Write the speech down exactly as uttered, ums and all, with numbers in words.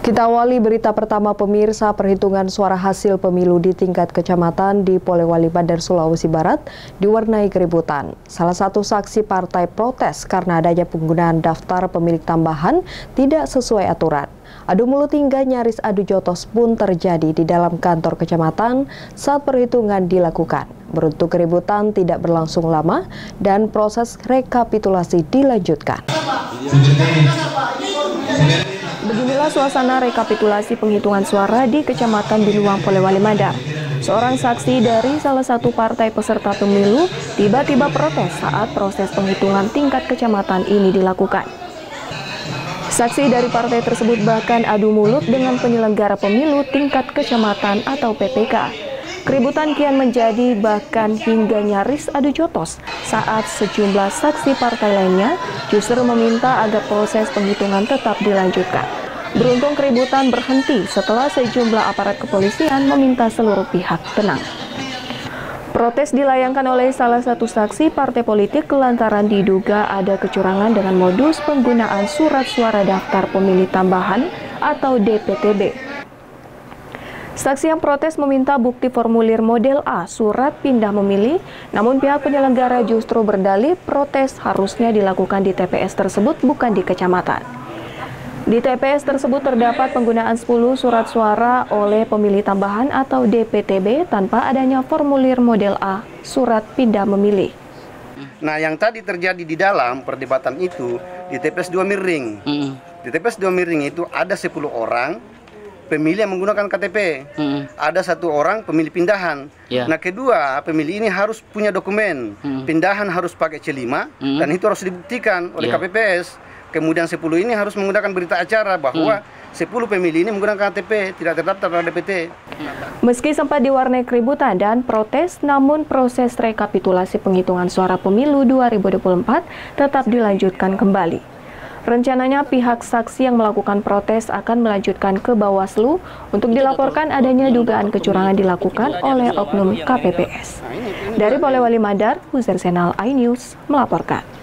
Kita awali berita pertama pemirsa. Perhitungan suara hasil pemilu di tingkat kecamatan di Polewali Mandar, Sulawesi Barat diwarnai keributan. Salah satu saksi partai protes karena adanya penggunaan daftar pemilik tambahan tidak sesuai aturan. Adu mulut hingga nyaris adu jotos pun terjadi di dalam kantor kecamatan saat perhitungan dilakukan. Beruntung keributan tidak berlangsung lama dan proses rekapitulasi dilanjutkan. Beginilah suasana rekapitulasi penghitungan suara di Kecamatan Binuang, Polewali Mandar. Seorang saksi dari salah satu partai peserta pemilu tiba-tiba protes saat proses penghitungan tingkat kecamatan ini dilakukan. Saksi dari partai tersebut bahkan adu mulut dengan penyelenggara pemilu tingkat kecamatan atau P P K. Keributan kian menjadi bahkan hingga nyaris adu jotos saat sejumlah saksi partai lainnya justru meminta agar proses penghitungan tetap dilanjutkan. Beruntung keributan berhenti setelah sejumlah aparat kepolisian meminta seluruh pihak tenang. Protes dilayangkan oleh salah satu saksi partai politik lantaran diduga ada kecurangan dengan modus penggunaan surat suara daftar pemilih tambahan atau D P T B. Saksi yang protes meminta bukti formulir model A surat pindah memilih, namun pihak penyelenggara justru berdalih protes harusnya dilakukan di T P S tersebut bukan di kecamatan. Di T P S tersebut terdapat penggunaan sepuluh surat suara oleh pemilih tambahan atau D P T B tanpa adanya formulir model A surat pindah memilih. Nah, yang tadi terjadi di dalam perdebatan itu di T P S dua Miring. Mm. Di T P S dua Miring itu ada sepuluh orang pemilih yang menggunakan K T P, hmm. ada satu orang pemilih pindahan. Yeah. Nah, kedua pemilih ini harus punya dokumen, hmm. pindahan harus pakai C lima, hmm. dan itu harus dibuktikan oleh yeah. K P P S. Kemudian sepuluh ini harus menggunakan berita acara bahwa hmm. sepuluh pemilih ini menggunakan K T P, tidak terdaftar pada D P T. Meski sempat diwarnai keributan dan protes, namun proses rekapitulasi penghitungan suara pemilu dua ribu dua puluh empat tetap dilanjutkan kembali. Rencananya pihak saksi yang melakukan protes akan melanjutkan ke Bawaslu untuk dilaporkan adanya dugaan kecurangan dilakukan oleh oknum K P P S. Dari Polewali Mandar, Huzair Senal, iNews melaporkan.